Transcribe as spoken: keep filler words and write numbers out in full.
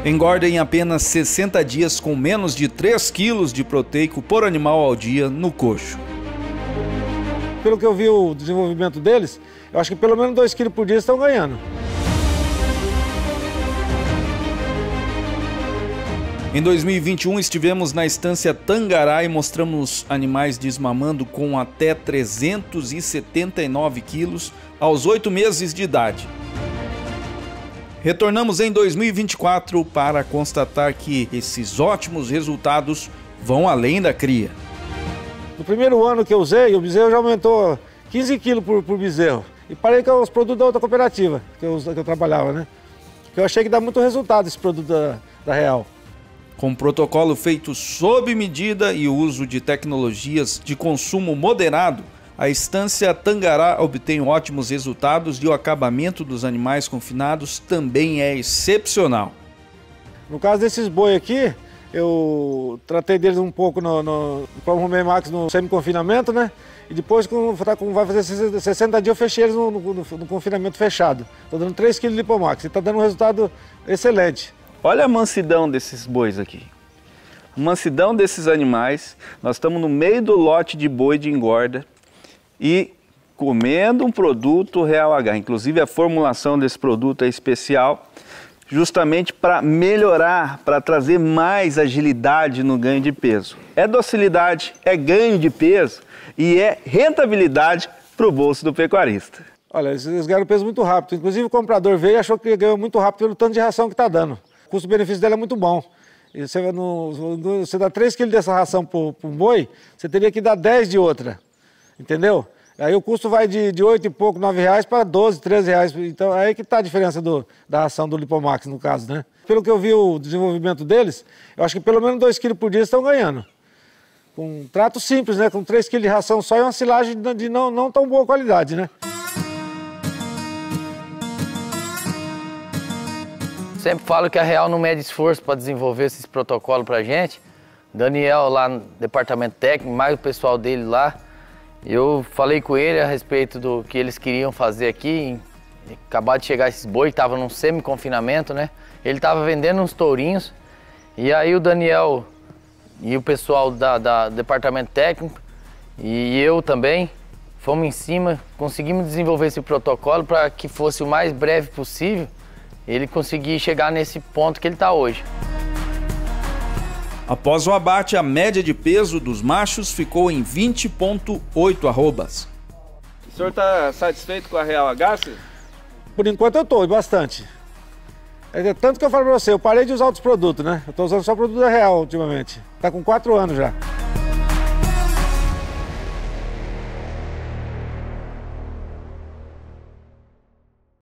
Engorda em apenas sessenta dias com menos de três quilos de proteico por animal ao dia no coxo. Pelo que eu vi o desenvolvimento deles, eu acho que pelo menos dois quilos por dia estão ganhando. Em dois mil e vinte e um estivemos na estância Tangará e mostramos animais desmamando com até trezentos e setenta e nove quilos aos oito meses de idade. Retornamos em dois mil e vinte e quatro para constatar que esses ótimos resultados vão além da cria. No primeiro ano que eu usei, o bezerro já aumentou quinze quilos por, por bezerro. E parei com os produtos da outra cooperativa que eu, que eu trabalhava, né? Que eu achei que dá muito resultado esse produto da, da Real. Com protocolo feito sob medida e o uso de tecnologias de consumo moderado, a estância Tangará obtém ótimos resultados e o acabamento dos animais confinados também é excepcional. No caso desses boi aqui, eu tratei deles um pouco no, no, no Max no semi-confinamento, né? E depois, como vai fazer sessenta dias, eu fechei eles no, no, no confinamento fechado. Estou dando três quilos de Lipomax e está dando um resultado excelente. Olha a mansidão desses bois aqui. A mansidão desses animais. Nós estamos no meio do lote de boi de engorda e comendo um produto Real H. Inclusive a formulação desse produto é especial, justamente para melhorar, para trazer mais agilidade no ganho de peso. É docilidade, é ganho de peso e é rentabilidade para o bolso do pecuarista. Olha, eles ganharam peso muito rápido. Inclusive o comprador veio e achou que ganhou muito rápido pelo tanto de ração que está dando. O custo-benefício dela é muito bom. E você, no, você dá três quilos dessa ração para um boi, você teria que dar dez de outra. Entendeu? Aí o custo vai de, de oito e pouco, nove reais para doze, treze reais. Então é aí que está a diferença do, da ração do Lipomax, no caso, né? Pelo que eu vi o desenvolvimento deles, eu acho que pelo menos dois quilos por dia estão ganhando. Com um trato simples, né? Com três quilos de ração só e uma silagem de não, não tão boa qualidade, né? Sempre falo que a Real não mede esforço para desenvolver esses protocolos para a gente. Daniel lá no departamento técnico, mais o pessoal dele lá. Eu falei com ele a respeito do que eles queriam fazer aqui. Acabar de chegar esses boi, estavam num semi-confinamento, né? Ele estava vendendo uns tourinhos. E aí o Daniel e o pessoal da, da departamento técnico e eu também fomos em cima, conseguimos desenvolver esse protocolo para que fosse o mais breve possível ele conseguir chegar nesse ponto que ele está hoje. Após o abate, a média de peso dos machos ficou em vinte vírgula oito arrobas. O senhor está satisfeito com a Real H? Por enquanto eu estou, e bastante. É tanto que eu falo para você, eu parei de usar outros produtos, né? Eu estou usando só produto da Real ultimamente. Está com quatro anos já.